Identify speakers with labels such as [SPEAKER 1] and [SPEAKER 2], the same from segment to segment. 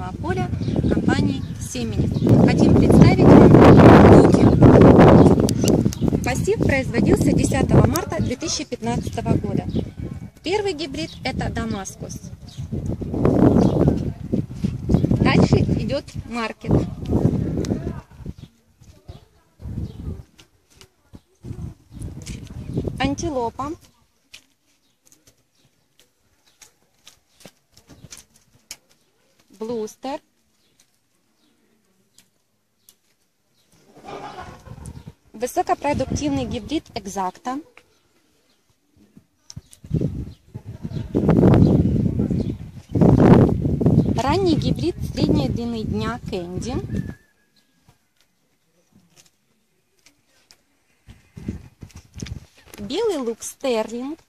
[SPEAKER 1] семенного поля компании Семенев. Хотим представить вам луки. Посев производился 10 марта 2015 года. Первый гибрид — это Дамаскус. Дальше идет маркет. Антилопа. Блустер. Высокопродуктивный гибрид Экзакта. Ранний гибрид средней длины дня Кэнди. Белый лук Стерлинг.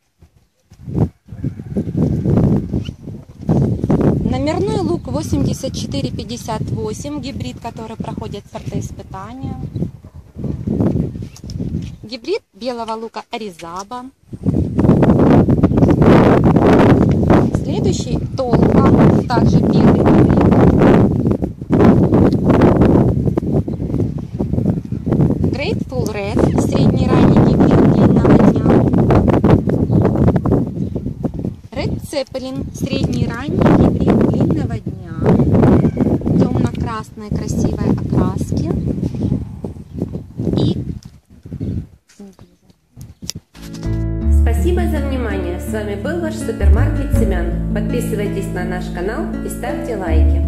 [SPEAKER 1] Номерной лук 8458, гибрид, который проходит сортоиспытания. Гибрид белого лука Аризаба. Следующий Толка, также белый гибрид. Grateful Red, средний ранний гибрид длинного дня. Red Zeppelin, средний ранний гибрид длинного дня. Темно-красной красивой окраски. И
[SPEAKER 2] спасибо за внимание. С вами был ваш супермаркет семян. Подписывайтесь на наш канал и ставьте лайки.